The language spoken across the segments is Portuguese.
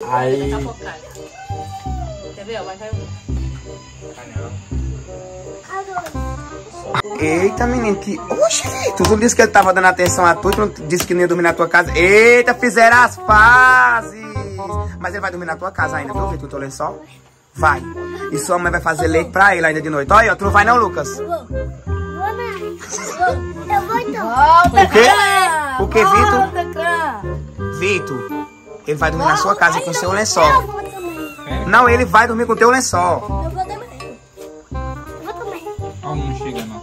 Aí... Quer ver? Vai cair um. Eita, menino, que... Oxe, Vitor, tu disse que ele tava dando atenção a tu, tu não disse que não ia dormir na tua casa. Eita, fizeram as pazes. Mas ele vai dormir na tua casa ainda, viu, Vitor, o teu lençol? Vai. E sua mãe vai fazer leite pra ele ainda de noite. Olha, tu não vai não, Lucas? Vou não. Eu vou então. O quê? O quê, Vitor? Vitor, ele vai dormir na sua casa com o seu lençol. Eu vou também. Não, ele vai dormir com o teu lençol. Eu vou também. Eu vou também. Não, não chega não.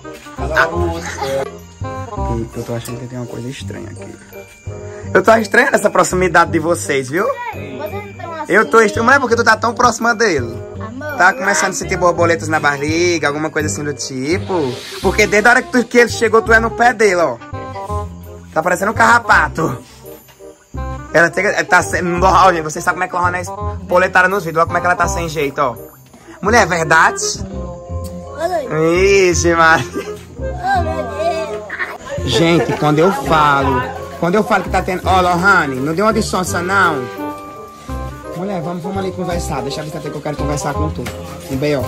Eu tô achando que tem uma coisa estranha aqui. Eu tô estranhando essa proximidade de vocês, viu? Eu tô estranho, mas é porque tu tá tão próxima dele. Tá começando a sentir borboletas na barriga, alguma coisa assim do tipo. Porque desde a hora que ele chegou, tu é no pé dele, ó. Tá parecendo um carrapato. Ela tá sendo... Olha, vocês sabem como é que ela é boletada nos vídeos. Olha como é que ela tá sem jeito, ó. Mulher, é verdade? Ixi, Maria. Oh, meu Deus. Gente, quando eu falo que tá tendo... Ó, Lohane, não deu uma de sonsa, não. Mulher, vamos ali conversar. Deixa eu ver se eu quero conversar com tu. Um B.O.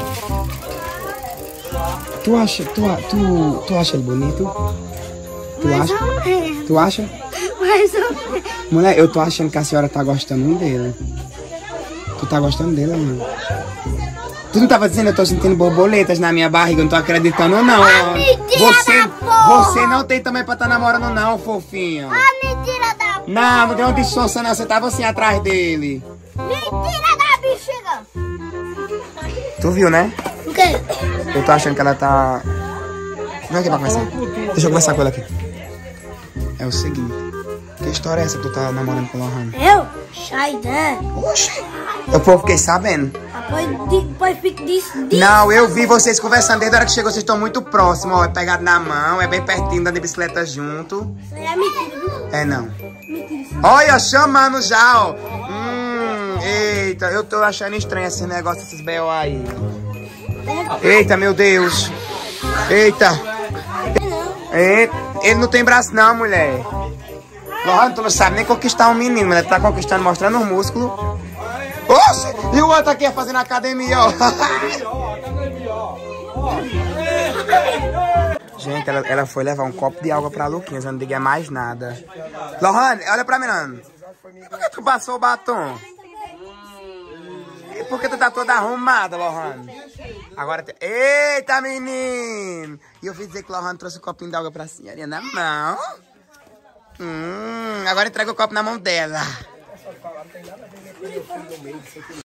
Tu acha ele bonito? Tu acha? Tu acha? Mais ou menos. Mulher, eu tô achando que a senhora tá gostando dele. Tu tá gostando dele, mano? Tu não tava dizendo, eu tô sentindo borboletas na minha barriga, eu não tô acreditando não. Você não tem também pra tá namorando não, fofinho. Mentira da... Não deu uma de sonsa não, você tava assim atrás dele. Mentira da bexiga. Tu viu, né? O quê? Eu tô achando que ela tá... Vem aqui pra conversar. Deixa eu conversar com ela aqui. É o seguinte. Que história é essa que tu tá namorando com o Lohane? Eu? Sai daí. Oxi. Eu fiquei sabendo. Depois fica disso. Não, eu vi vocês conversando desde a hora que chegou, vocês estão muito próximos, ó. É pegado na mão, é bem pertinho, andando de bicicleta junto. Isso aí é mentira, viu? É não. Mentira. Olha, chamando já, ó. Eita, eu tô achando estranho esse negócio, esses B.O. aí. Eita, meu Deus. Eita. Ele não tem braço não, mulher. Lohane, tu não sabe nem conquistar um menino, mas ele tá conquistando, mostrando os músculos. Oxe, e o outro aqui fazendo academia, ó. Gente, ela foi levar um copo de água pra Luquinhas, eu não diga mais nada. Lohane, olha pra mim, Nando. Por que tu passou o batom? E por que tu tá toda arrumada, Lohane? Agora, eita, menino! E eu vi dizer que Lohane trouxe um copinho de água pra senhorinha na mão. Agora entrega o copo na mão dela.